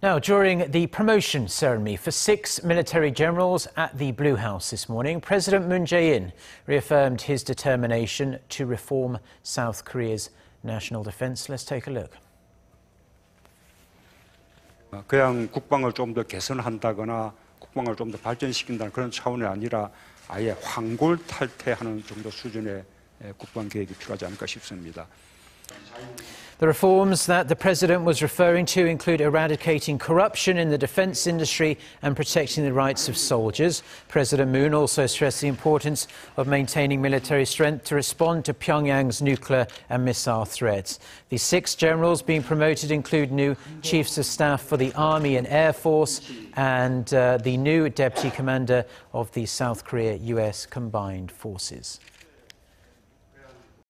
Now, during the promotion ceremony for 6 military generals at the Blue House this morning, President Moon Jae-in reaffirmed his determination to reform South Korea's national defense. Let's take a look. 그냥 국방을 좀 더 개선한다거나 국방을 좀 더 발전시킨다는 그런 차원이 아니라 아예 황골탈퇴하는 정도 수준의 국방 계획이 필요하지 않을까 싶습니다. The reforms that the president was referring to include eradicating corruption in the defense industry and protecting the rights of soldiers. President Moon also stressed the importance of maintaining military strength to respond to Pyongyang's nuclear and missile threats. The 6 generals being promoted include new chiefs of staff for the Army and Air Force and the new deputy commander of the South Korea-US Combined Forces.